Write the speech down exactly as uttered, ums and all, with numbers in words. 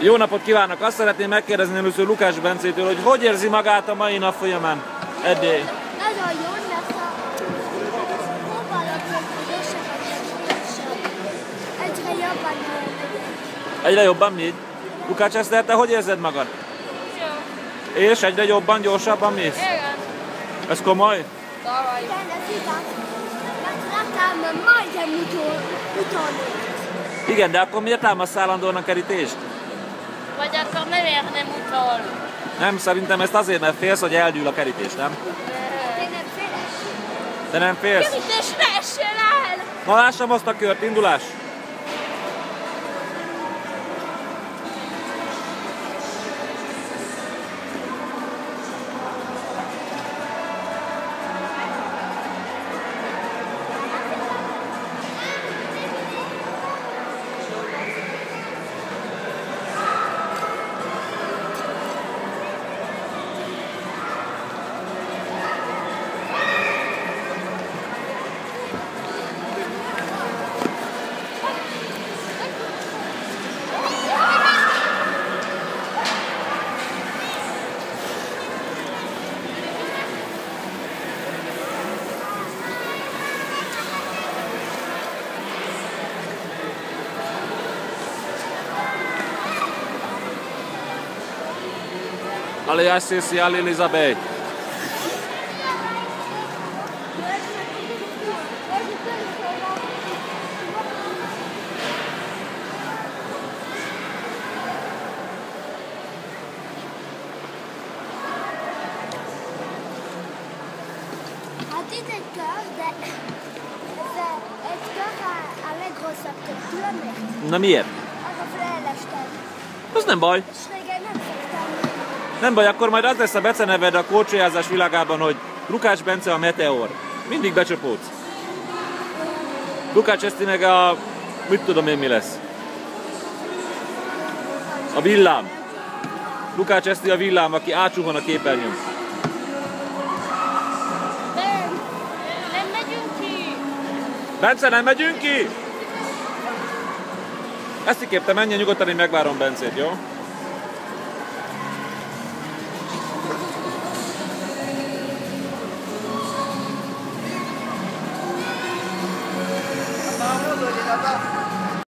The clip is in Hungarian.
Jó napot kívánok! Azt szeretném megkérdezni először Lukács Bencétől, hogy hogy érzi magát a mai nap folyamán? Eddig. Nagyon jó, mert a próbálok egyre jobban megyek. Egyre jobban mégy? Lukács Eszter, te hogy érzed magad? Jó. És egyre jobban, gyorsabban mész? Igen. Ez komoly? Tavaly. Igen, ez igaz. Mert láttam majdnem utol, utolni. Igen, de akkor miért támasz állandóan a kerítést? Vagy akkor nem érnem utol. Nem, szerintem ezt azért, mert félsz, hogy eldől a kerítés, nem? Én nem félek. Te nem félsz? Kerítés ne essen el! Na lássam azt a kört, indulás! Allez, assisi, allez Elisabeth. Hát itt egy kör, de ez a, egy kör a, a legrosszabb kettő, mert Na miért? az a felestem. Az nem baj. És régen nem szoktam. Nem baj, akkor majd az lesz a beceneved a kórcsajázás világában, hogy Lukács Bence a Meteor. Mindig becsapódsz. Lukács Eszti meg a... mit tudom én mi lesz? A villám. Lukács Eszti a villám, aki átsuhan a képernyőn. Nem, nem megyünk ki. Bence, nem megyünk ki? Eszti kép, te menjen nyugodtan, én megvárom Bencét, jó?